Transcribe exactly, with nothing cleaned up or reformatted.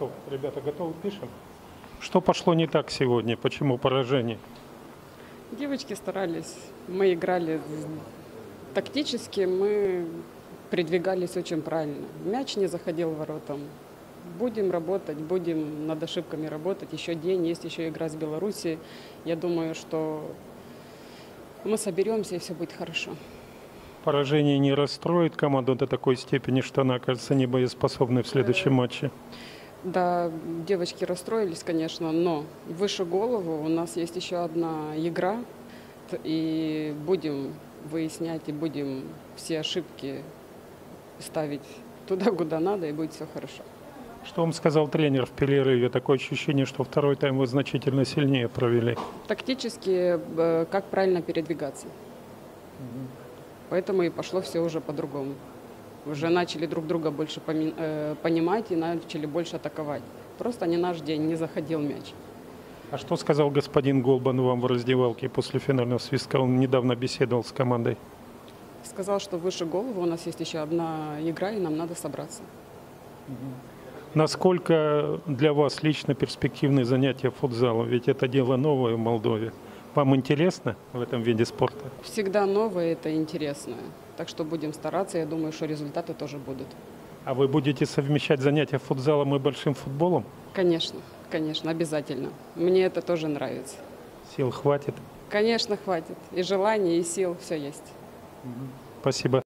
Готов. Ребята, готовы? Пишем. Что пошло не так сегодня? Почему поражение? Девочки старались. Мы играли тактически, мы передвигались очень правильно. Мяч не заходил в ворота. Будем работать, будем над ошибками работать. Еще день, есть еще игра с Белоруссией. Я думаю, что мы соберемся и все будет хорошо. Поражение не расстроит команду до такой степени, что она окажется небоеспособной в следующем матче? Да, девочки расстроились, конечно, но выше голову у нас есть еще одна игра, и будем выяснять, и будем все ошибки ставить туда, куда надо, и будет все хорошо. Что вам сказал тренер в перерыве? Такое ощущение, что второй тайм вы значительно сильнее провели. Тактически, как правильно передвигаться. Угу. Поэтому и пошло все уже по-другому. Уже начали друг друга больше понимать и начали больше атаковать. Просто не наш день, не заходил мяч. А что сказал господин Голбан вам в раздевалке после финального свистка? Он недавно беседовал с командой. Сказал, что выше голову у нас есть еще одна игра, и нам надо собраться. Насколько для вас лично перспективные занятия футзалом? Ведь это дело новое в Молдове. Вам интересно в этом виде спорта? Всегда новое, это интересно. Так что будем стараться, я думаю, что результаты тоже будут. А вы будете совмещать занятия футзалом и большим футболом? Конечно, конечно, обязательно. Мне это тоже нравится. Сил хватит? Конечно, хватит. И желания, и сил, все есть. Спасибо.